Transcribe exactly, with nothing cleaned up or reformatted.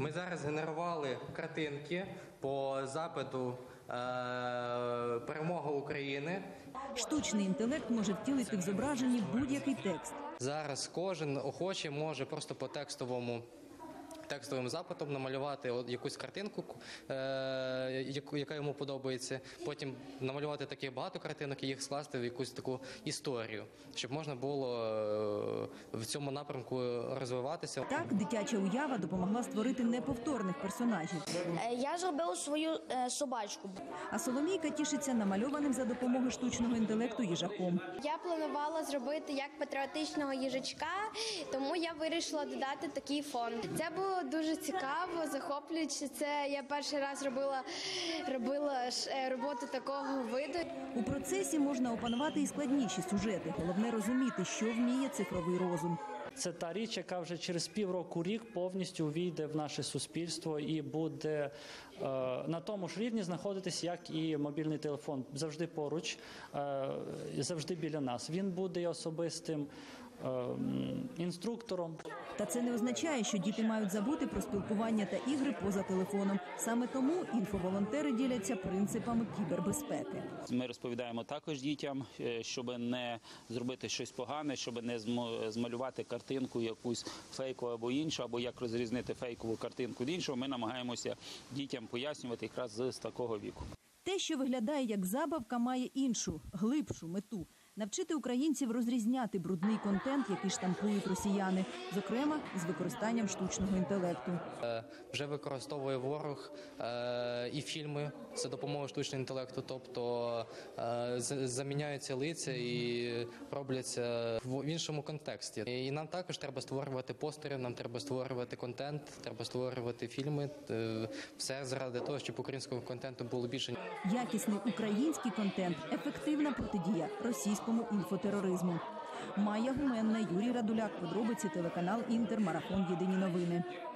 Ми зараз генерували картинки по запиту е, «Перемога України». Штучний інтелект може втілити в зображенні будь-який текст. Зараз кожен охочий може просто по текстовому текстовим запитом намалювати якусь картинку, е, яка йому подобається, потім намалювати таких багато картинок і їх скласти в якусь таку історію, щоб можна було е, в цьому напрямку розвиватися. Так, дитяча уява допомогла створити неповторних персонажів. Я зробила свою е, собачку. А Соломійка тішиться намальованим за допомогою штучного інтелекту їжаком. Я планувала зробити як патріотичного їжачка, тому я вирішила додати такий фон. Це було дуже цікаво, захоплююче. Це я перший раз робила, робила роботу такого виду. У процесі можна опанувати і складніші сюжети. Головне розуміти, що вміє цифровий розум. Це та річ, яка вже через півроку-рік повністю увійде в наше суспільство і буде е, на тому ж рівні знаходитись, як і мобільний телефон. Завжди поруч, е, завжди біля нас. Він буде особистим е, інструктором. Та це не означає, що діти мають забути про спілкування та ігри поза телефоном. Саме тому інфоволонтери діляться принципами кібербезпеки. Ми розповідаємо також дітям, щоб не зробити щось погане, щоб не змалювати картинку якусь фейкову або іншу, або як розрізнити фейкову картинку від іншого. Ми намагаємося дітям пояснювати якраз з такого віку. Те, що виглядає як забавка, має іншу, глибшу мету – навчити українців розрізняти брудний контент, який штампують росіяни, зокрема з використанням штучного інтелекту. Вже використовує ворог і фільми за допомогою штучного інтелекту, тобто заміняються лиця і робляться в іншому контексті. І нам також треба створювати постери, нам треба створювати контент, треба створювати фільми. Все заради того, щоб українського контенту було більше. Якісний український контент – ефективна протидія російському інфотероризму. Майя Гуменна, Юрій Радуляк. Подробиці телеканал «Інтер», марафон «Єдині новини».